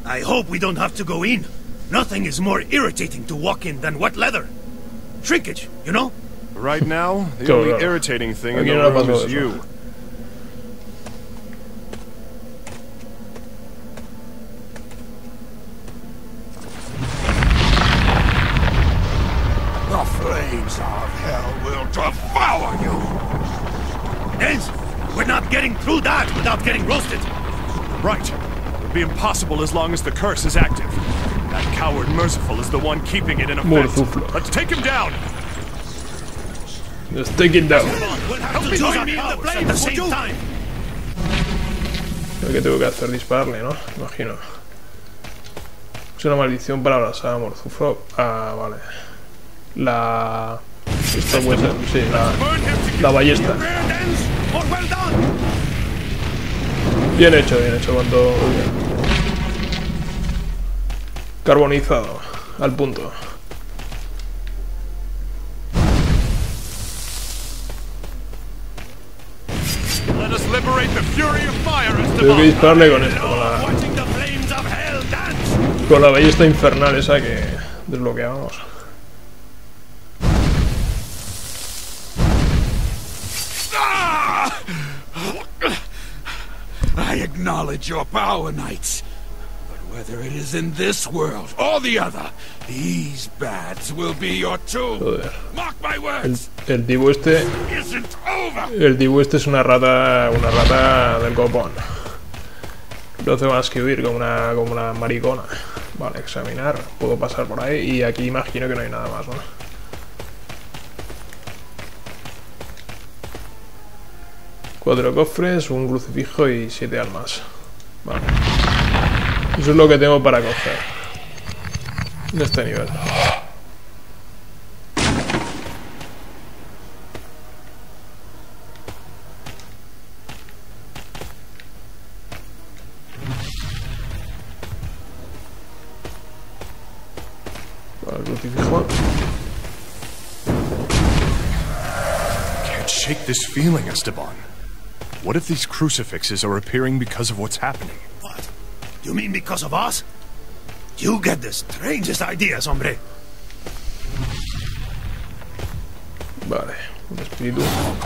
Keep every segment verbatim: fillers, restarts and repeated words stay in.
I hope we don't have to go in. Nothing is more irritating to walk in than wet leather. Shrinkage, you know? Right now, the only irritating thing in the room is you. The flames of hell will devour you! Nels, we're not getting through that without getting roasted. Right. It'll be impossible as long as the curse is active. That coward Merciful is the one keeping it in effect. Let's take him down! Let's take him down. We'll have to join me in the flames at the same time. Creo que tengo que hacer dispararle, ¿no? Imagino. Es una maldición para abrazar a Morzufro. Ah, vale. La... Esto puede ser, sí, la... La ballesta. Bien hecho, bien hecho, cuanto... Carbonizado. Al punto. Tengo que dispararle con esto, con la... Con la ballesta infernal esa que desbloqueamos. I acknowledge your power, knights. But whether it is in this world or the other, these bats will be your tomb. Joder. Mark my words. El, el tipo este... Isn't over. El tipo este es una rata... Una rata del copón. No hace más que huir como una, como una maricona. Vale, examinar. Puedo pasar por ahí. Y aquí imagino que no hay nada más, ¿no? Cuatro cofres, un crucifijo y siete almas. Vale. Eso es lo que tengo para coger. En este nivel. Vale, el crucifijo. Can't shake this feeling, Esteban. What if these crucifixes are appearing because of what's happening? What? You mean because of us? You get the strangest ideas, hombre. Vale, un espíritu.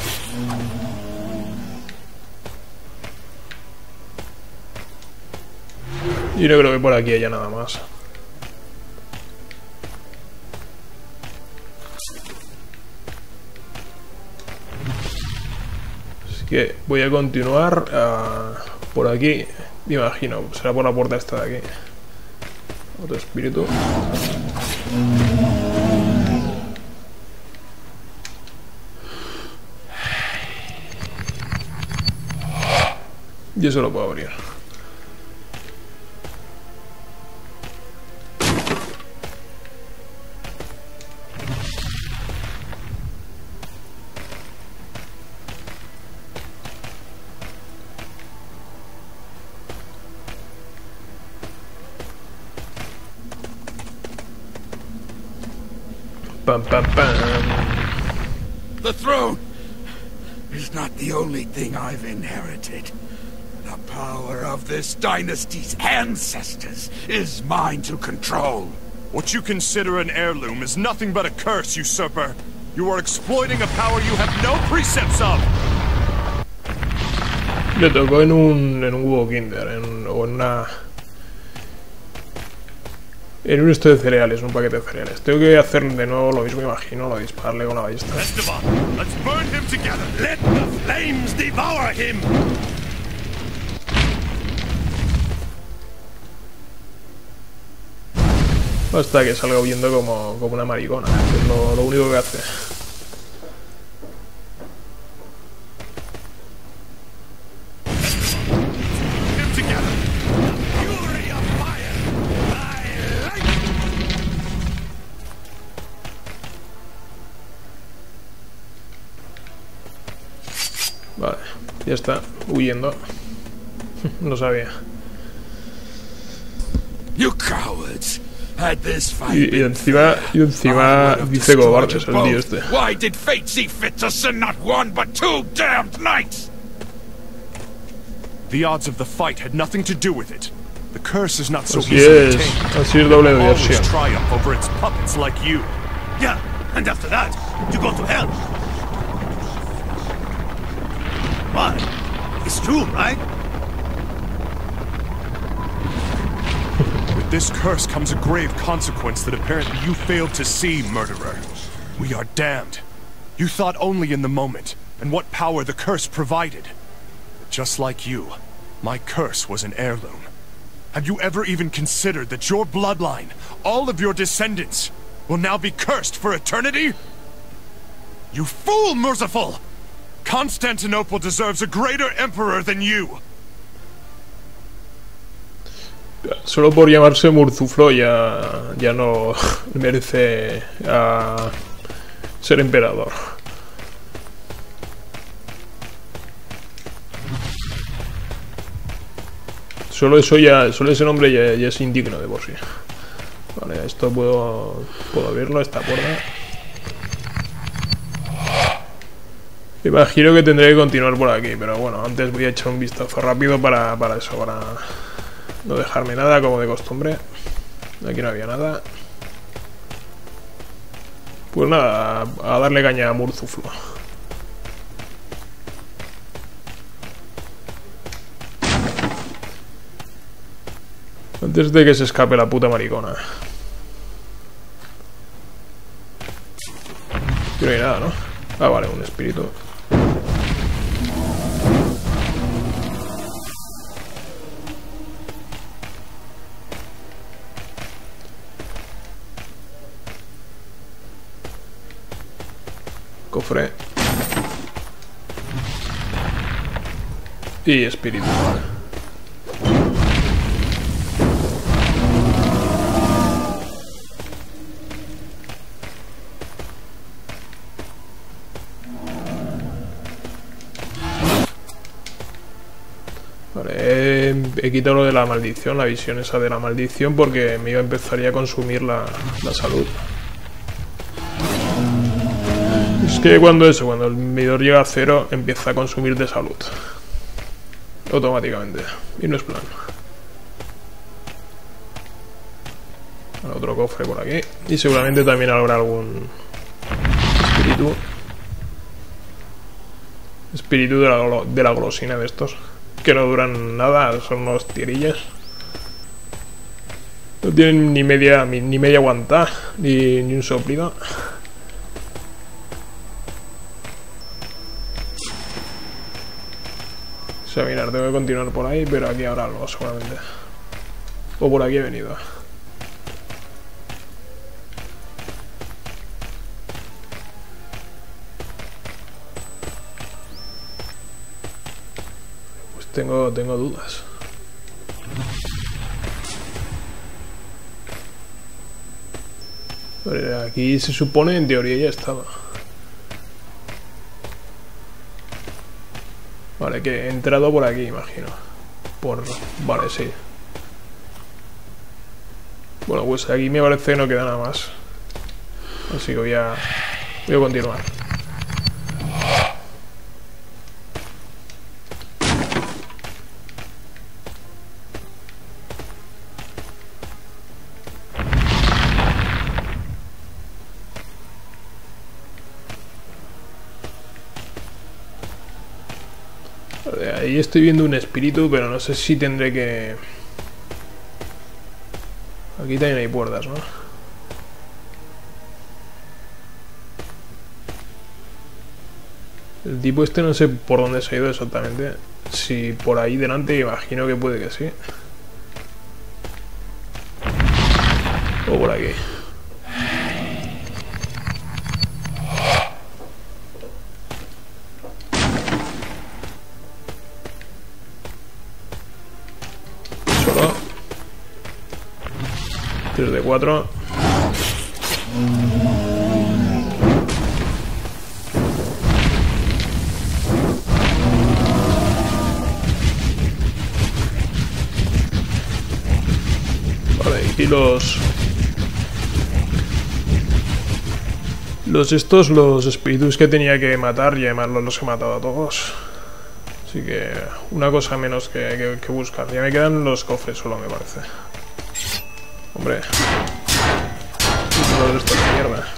Y no creo que por aquí haya nada más. Que voy a continuar uh, por aquí, me imagino, será por la puerta esta de aquí. Otro espíritu. Y eso lo puedo abrir. Pam, pam, pam. The throne is not the only thing I've inherited. The power of this dynasty's ancestors is mine to control. What you consider an heirloom is nothing but a curse, usurper. You are exploiting a power you have no precepts of. Le tocó en un, en un huevo Kinder, en, o en una... En un esto de cereales, un paquete de cereales. Tengo que hacer de nuevo lo mismo, imagino, lo dispararle con la ballesta. Esteban, let's burn him together. Let the flames devour him. Hasta que salga huyendo como, como una maricona, que es lo, lo único que hace. Vale, ya está, huyendo. No sabía. You cowards. Y, y encima, y encima dice cobardes el tío este. Why did fate see fit to send not one but two damned knights? The odds of the fight had nothing to do with it. The curse is not so Así easily es, tamed. así es doble Always diversión. triumph over its puppets like you. Yeah, and after that, you go to hell. Why? It's true, right? With this curse comes a grave consequence that apparently you failed to see, murderer. We are damned. You thought only in the moment, and what power the curse provided. But just like you, my curse was an heirloom. Have you ever even considered that your bloodline, all of your descendants, will now be cursed for eternity? You fool, Merciful! Constantinople deserves a greater emperor than you! Solo por llamarse Murzuflo ya, ya no merece a ser emperador. Solo eso ya, solo ese nombre ya, ya es indigno de por sí. Vale, esto puedo, puedo abrirlo, esta puerta. Imagino que tendré que continuar por aquí, pero bueno, antes voy a echar un vistazo rápido para, para eso, para no dejarme nada como de costumbre. Aquí no había nada. Pues nada, a, a darle caña a Murzuflo. Antes de que se escape la puta maricona. Aquí no hay nada, ¿no? Ah, vale, un espíritu. Cofre. Y espíritu, vale. Vale, he, he quitado lo de la maldición, la visión esa de la maldición, porque me iba a empezar ya a consumir la, la salud. Es que cuando eso, cuando el medidor llega a cero, empieza a consumir de salud. Automáticamente. Y no es plan. Vale, otro cofre por aquí. Y seguramente también habrá algún espíritu. Espíritu de la, de la golosina de estos. Que no duran nada, son unos tirillas. No tienen ni media ni media aguantada, ni, ni un soplido. O sea, mirar, tengo que continuar por ahí, pero aquí habrá algo seguramente. O por aquí he venido. Tengo, tengo dudas. Vale, aquí se supone, en teoría ya estaba. Vale, que he entrado por aquí, imagino. Por... Vale, sí. Bueno, pues aquí me parece que no queda nada más. Así que voy a... Voy a continuar. Ahí estoy viendo un espíritu, pero no sé si tendré que... Aquí también hay puertas, ¿no? El tipo este no sé por dónde se ha ido exactamente. Si por ahí delante, imagino que puede que sí. O por aquí. tres de cuatro. Vale, y los... Los estos, los espíritus que tenía que matar, y además los he matado a todos. Así que una cosa menos que, que, que buscar. Ya me quedan los cofres solo, me parece. Hombre. Todo esto de mierda.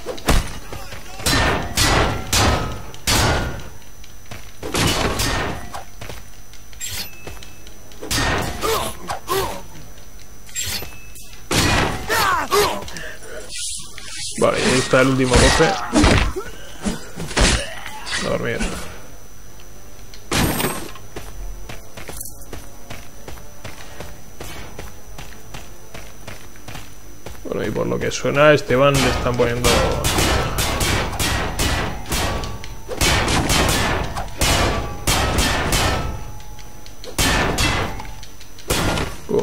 Vale, ahí está el último cofre. A dormir. Bueno, y por lo que suena a Esteban le están poniendo... Pum.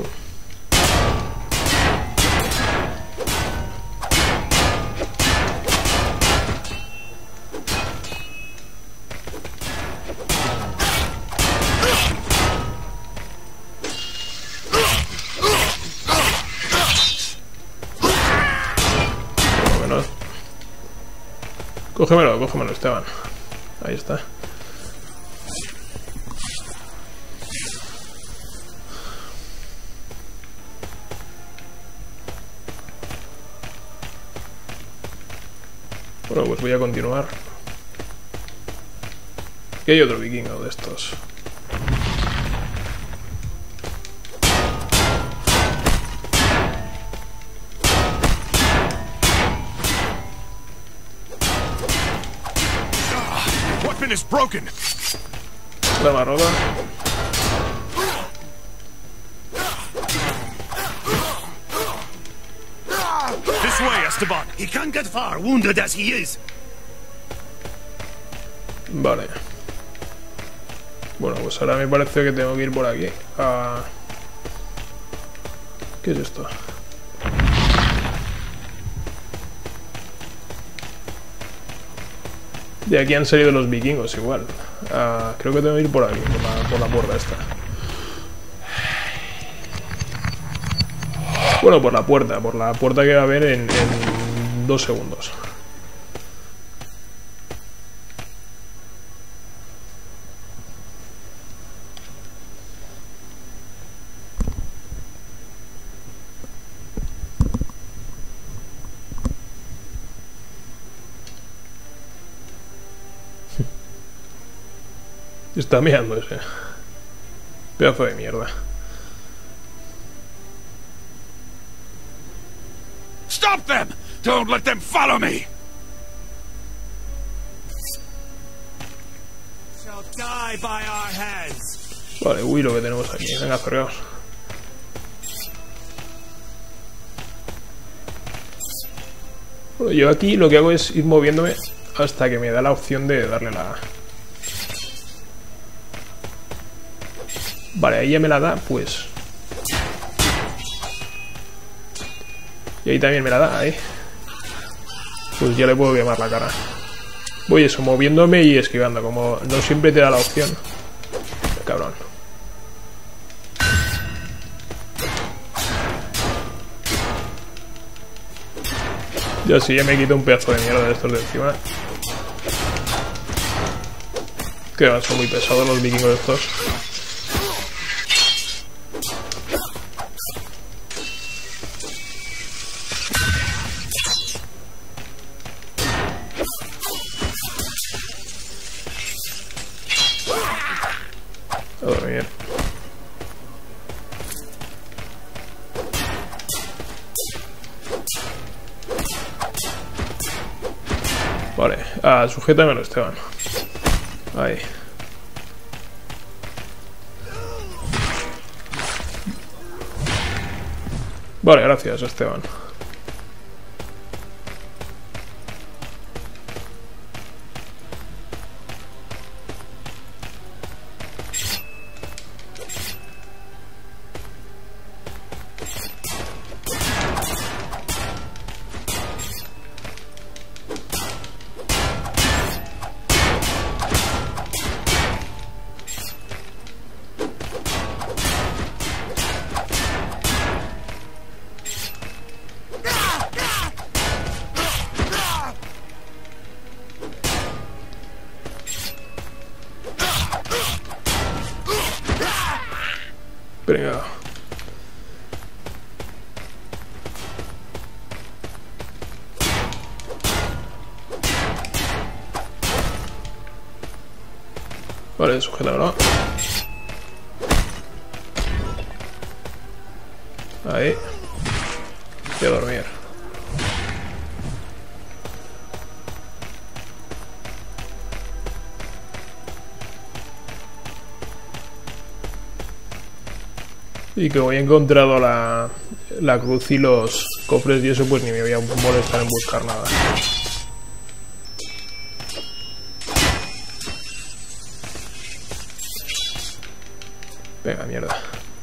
Cógemelo, cógemelo, Esteban. Ahí está. Bueno, pues voy a continuar. Y hay otro vikingo de estos. Is broken. La barroga. This way, Esteban. He can't get far, wounded as he is. Vale. Bueno, pues ahora me parece que tengo que ir por aquí. Ah. ¿Qué es esto? De aquí han salido los vikingos igual. Uh, creo que tengo que ir por aquí, por la, por la puerta esta. Bueno, por la puerta, por la puerta que va a haber en, en dos segundos. Está mirando ese pedazo de mierda. Stop them! Don't let them follow me! Shall die by our hands. Vale, uy, lo que tenemos aquí. Venga, acercaos. Bueno, yo aquí lo que hago es ir moviéndome hasta que me da la opción de darle la... Vale, ahí ya me la da, pues... Y ahí también me la da, ¿eh? Pues ya le puedo quemar la cara. Voy eso, moviéndome y esquivando. Como no siempre te da la opción. Cabrón. Ya sí, ya me quito un pedazo de mierda de estos de encima. Que van, son muy pesados los vikingos estos. A dormir. Vale, ah, sujétamelo, Esteban. Ahí. Vale, gracias, Esteban. Venga. Vale, sujétamelo. Ahí. Y a dormir. Y como he encontrado la, la cruz y los cofres y eso, pues ni me voy a molestar en buscar nada. Venga, mierda.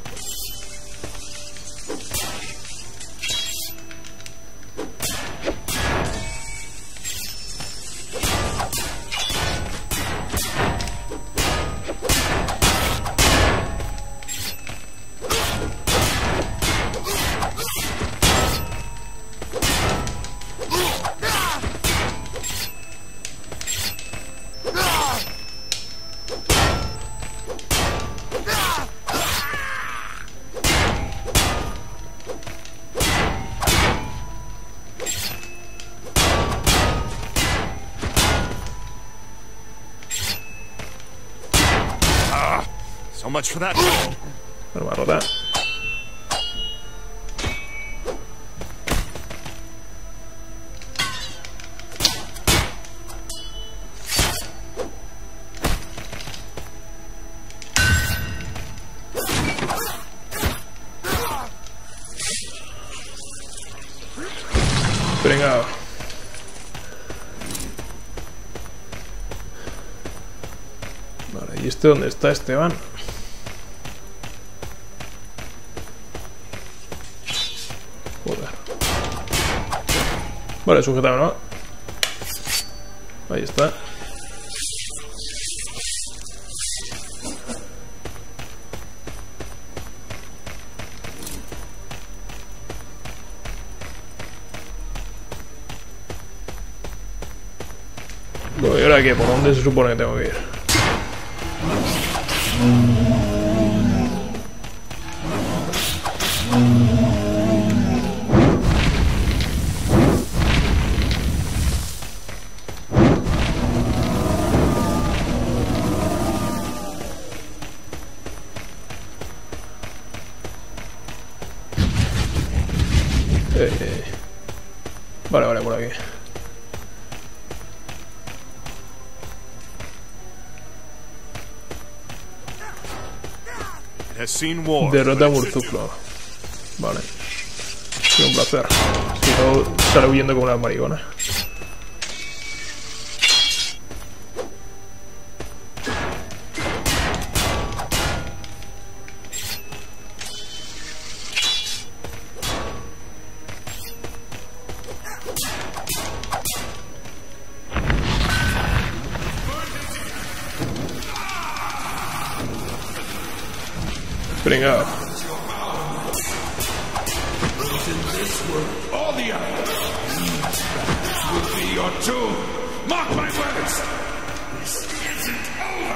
So much for that. Bueno, va a rotar. Venga. Vale, ¿y este dónde está, Esteban? Joder. Vale, sujetado, ¿no? Ahí está. Bueno, ¿y ahora qué? ¿Por dónde se supone que tengo que ir? Eh, eh. Vale, vale, por aquí. Derrota a Burzuflo. Vale. Sí, un placer. Si no, sale huyendo como una maricona. Pringao. All the others will be your tomb. Mark my words. This isn't over.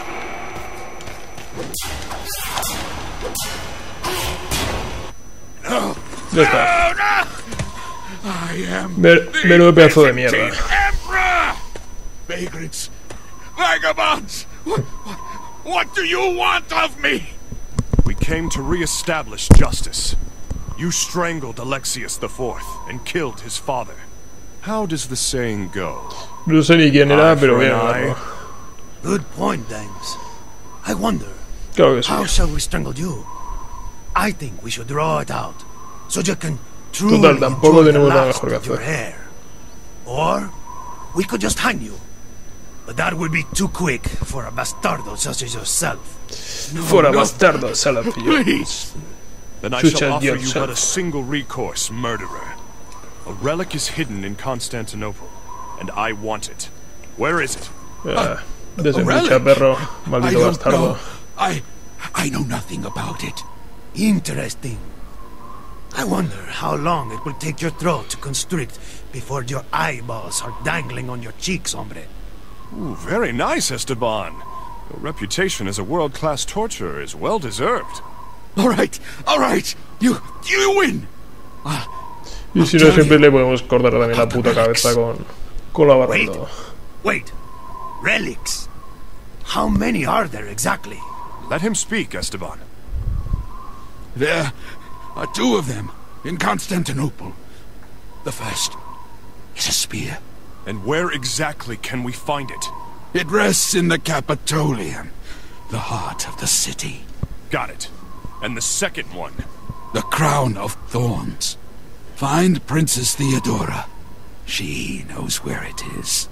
No. Ya está. I am Ver, menudo pedazo de mierda. Emperor. Vagrants, vagabonds. What, what, what do you want of me? We came to re-establish justice. You strangled Alexius the Fourth and killed his father. How does the saying go? No sé ni quién era, pero bien. Good point, Dames. I wonder, Claro que sí. how shall we strangle you? I think we should draw it out, so you can truly Total, tampoco enjoy the tenemos nada last mejor que of your hacer. hair. Or we could just hang you. But that would be too quick for a bastardo such as yourself. Fuera bastardo, salapillo. Please. Then I Chucha shall offer you yourself. but a single recourse, murderer. A relic is hidden in Constantinople, and I want it. Where is it? Ah, desembucha, perro. I Maldito don't bastardo. know. I, I know nothing about it. Interesting. I wonder how long it will take your throat to constrict before your eyeballs are dangling on your cheeks, hombre. Ooh, very nice, Esteban. Your reputation as a world-class torturer is well-deserved. All right, all right. You, you win. Y si no, siempre le podemos cortar también la puta cabeza con, con la barra y todo. Wait, relics? How many are there exactly? Let him speak, Esteban. There are two of them in Constantinople. The first is a spear. And where exactly can we find it? It rests in the Capitolium, the heart of the city. Got it. And the second one? The Crown of Thorns. Find Princess Theodora. She knows where it is.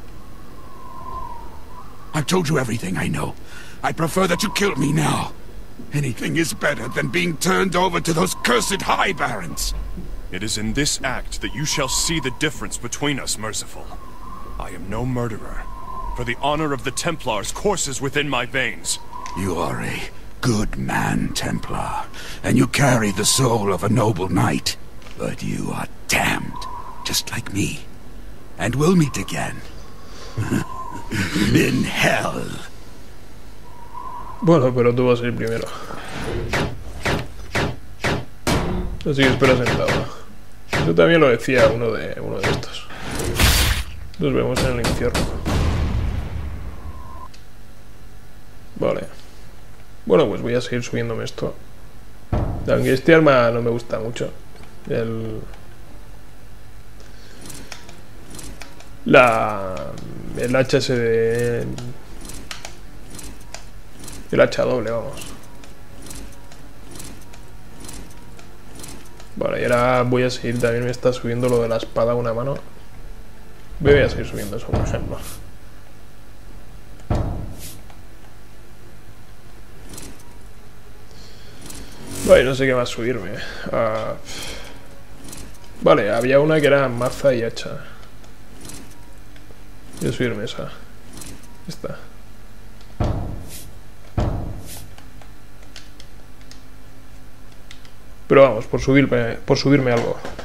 I've told you everything I know. I prefer that you kill me now. Anything is better than being turned over to those cursed High Barons. It is in this act that you shall see the difference between us, Merciful. I am no murderer. For the honor of the Templars courses within my veins. You are a good man, Templar, and you carry the soul of a noble knight. But you are damned, just like me. And we'll meet again. In hell. Bueno, pero tú vas a ir primero. Así que espera sentado. Eso también lo decía uno de uno de estos. Nos vemos en el infierno. Vale. Bueno, pues voy a seguir subiéndome esto. Aunque este arma no me gusta mucho. El... La... El hacha ese de... El hacha doble, vamos. Vale, y ahora voy a seguir. También me está subiendo lo de la espada a una mano. Voy a seguir subiendo eso, por ejemplo. Vale, no sé qué más subirme. Uh... Vale, había una que era maza y hacha. Voy a subirme esa. Esta. Pero vamos, por subirme, por subirme algo.